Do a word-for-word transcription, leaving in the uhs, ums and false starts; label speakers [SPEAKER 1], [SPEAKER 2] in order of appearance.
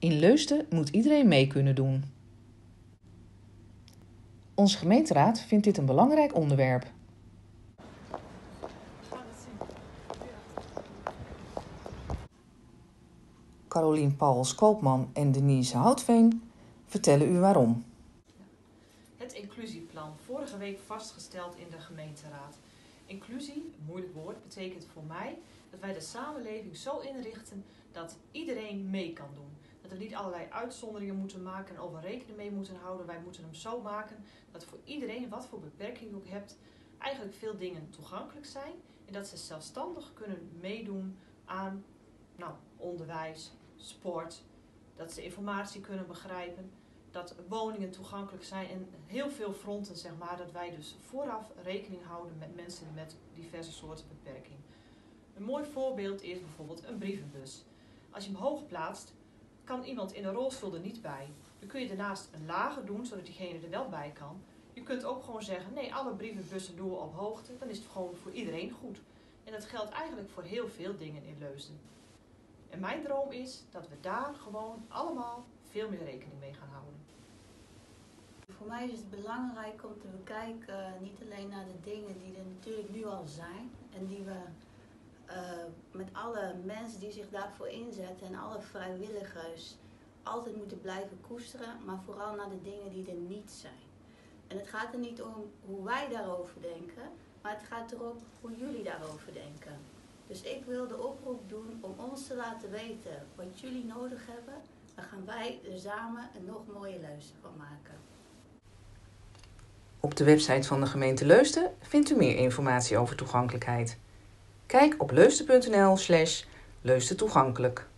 [SPEAKER 1] In Leusden moet iedereen mee kunnen doen. Onze gemeenteraad vindt dit een belangrijk onderwerp. Carolien Pauwels-Koopman en Denise Houtveen vertellen u waarom.
[SPEAKER 2] Het inclusieplan, vorige week vastgesteld in de gemeenteraad. Inclusie, een moeilijk woord, betekent voor mij dat wij de samenleving zo inrichten dat iedereen mee kan doen. Dat we niet allerlei uitzonderingen moeten maken en over rekening mee moeten houden. Wij moeten hem zo maken dat voor iedereen, wat voor beperking je ook hebt, eigenlijk veel dingen toegankelijk zijn. En dat ze zelfstandig kunnen meedoen aan nou, onderwijs, sport, dat ze informatie kunnen begrijpen, dat woningen toegankelijk zijn en heel veel fronten, zeg maar, dat wij dus vooraf rekening houden met mensen met diverse soorten beperking. Een mooi voorbeeld is bijvoorbeeld een brievenbus. Als je hem hoog plaatst, kan iemand in een rolstoel er niet bij. Dan kun je daarnaast een lager doen, zodat diegene er wel bij kan. Je kunt ook gewoon zeggen, nee, alle brievenbussen doen we op hoogte, dan is het gewoon voor iedereen goed. En dat geldt eigenlijk voor heel veel dingen in Leusden. En mijn droom is dat we daar gewoon allemaal veel meer rekening mee gaan houden.
[SPEAKER 3] Voor mij is het belangrijk om te bekijken, uh, niet alleen naar de dingen die er natuurlijk nu al zijn en die we uh, met alle mensen die zich daarvoor inzetten en alle vrijwilligers altijd moeten blijven koesteren, maar vooral naar de dingen die er niet zijn. En het gaat er niet om hoe wij daarover denken, maar het gaat erom hoe jullie daarover denken. Dus ik wil de oproep doen om ons te laten weten wat jullie nodig hebben. Dan gaan wij er samen een nog mooier Leusden van maken.
[SPEAKER 1] Op de website van de gemeente Leusden vindt u meer informatie over toegankelijkheid. Kijk op leusden punt n l slash Leusden toegankelijk.